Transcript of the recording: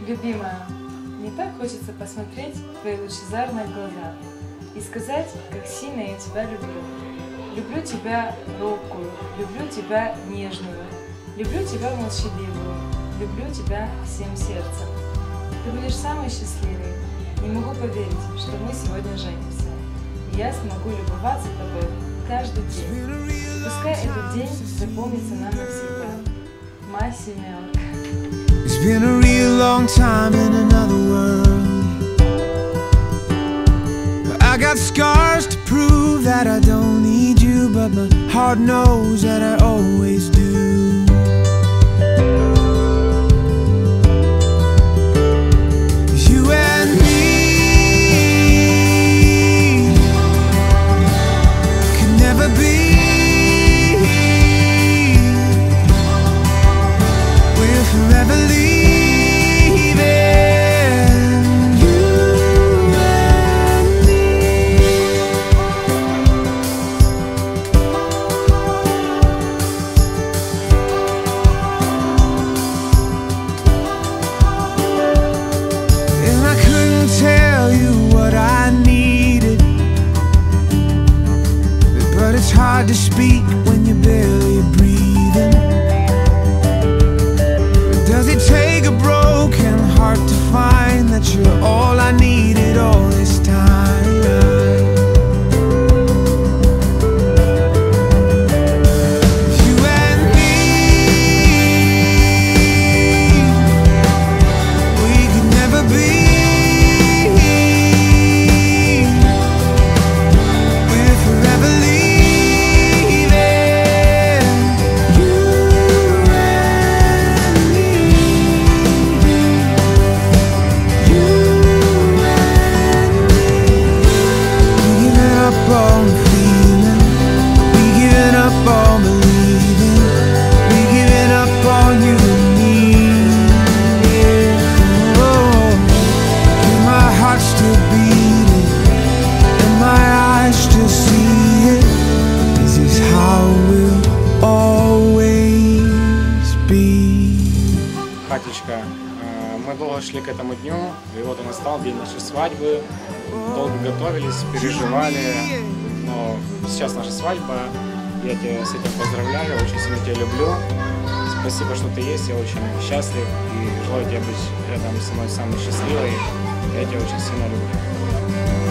Любимая, мне так хочется посмотреть в твои лучезарные глаза и сказать, как сильно я тебя люблю. Люблю тебя робкую, люблю тебя нежную, люблю тебя молчаливую, люблю тебя всем сердцем. Ты будешь самой счастливой. Не могу поверить, что мы сегодня женимся. И я смогу любоваться тобой каждый день. Пускай этот день запомнится нам навсегда. Моя семерка. It's been a real long time in another world. I got scars to prove that I don't need you, but my heart knows that I always do. You and me could never be. We'll forever leave. It's hard to speak when you're barely breathing. Does it take a broken heart to find that you're all I needed all this time? You and me, we could never be. We're forever leaving. Катечка, мы долго шли к этому дню, и вот он настал, день нашей свадьбы. Долго готовились, переживали, но сейчас наша свадьба. Я тебя с этим поздравляю, очень сильно тебя люблю. Спасибо, что ты есть, я очень счастлив и желаю тебе быть рядом со мной самой счастливой. Я тебя очень сильно люблю.